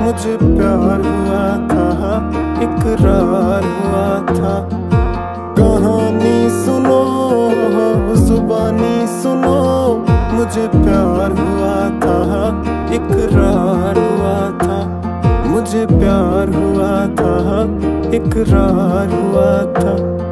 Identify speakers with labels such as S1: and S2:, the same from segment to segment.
S1: मुझे प्यार हुआ था, इकरार हुआ था। कहानी सुनो, जुबानी सुनो, मुझे प्यार हुआ था, इकरार हुआ था। मुझे प्यार हुआ था, इकरार हुआ था।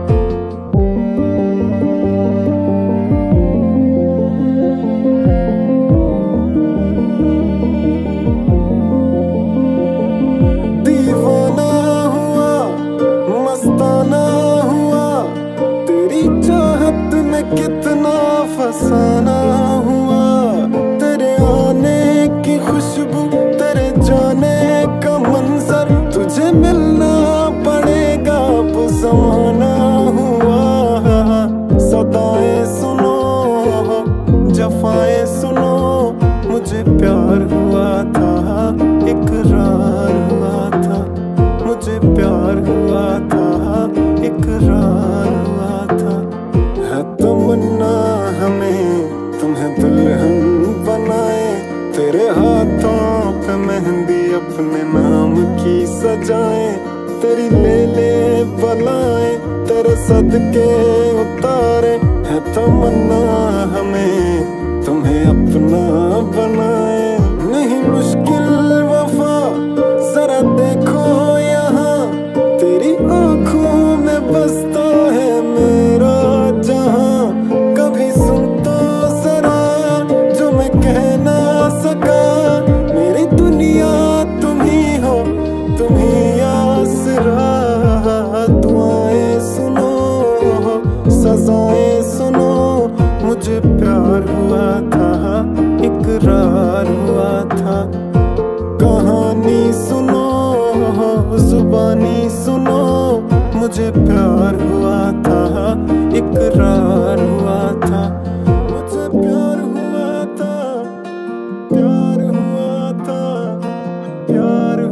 S1: दीवाना हुआ, मस्ताना हुआ, तेरी चाहत में कितना फसाना हुआ। तेरे आने की खुशबू, तेरे जाने का मंजर, तुझे मिलना पड़ेगा वो ज़माना हुआ। सदाएं सुनो, जफाएं सुनो, मुझे प्यार हुआ था, इकरार हुआ था। मुझे प्यार हुआ था, इकरार हुआ था। है तमन्ना हमें तुम्हें दुल्हन बनाए, तेरे हाथों पे मेहंदी अपने नाम की सजाए। तेरी ले ले बलाए, तेरे सदके उतारे। है तमन्ना हमें तुम्हें अपना बनाए। नहीं मुश्किल वफा, जरा देखो यहाँ, तेरी आंखों में बसता है मेरा जहां। कभी सुन तो जरा जो मैं कह ना सका, मेरी दुनिया तुम ही हो, तुम ही आसरा। दुआएं सुनो, सजाएं सुनो, मुझे प्यार हुआ था, इकरार हुआ था। कहानी सुनो, जुबानी सुनो, मुझे प्यार हुआ था, इकरार हुआ था। मुझे प्यार हुआ था, प्यार हुआ था, प्यार